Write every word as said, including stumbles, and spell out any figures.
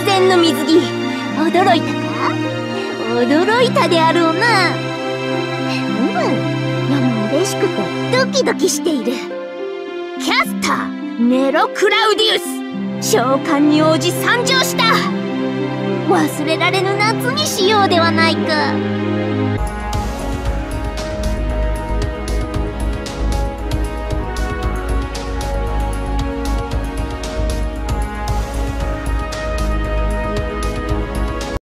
然の水着、驚いたか？驚いたであろうな。うむ、世も嬉しくてドキドキしている。キャスターネロ・クラウディウス、召喚に応じ参上した。忘れられぬ夏にしようではないか。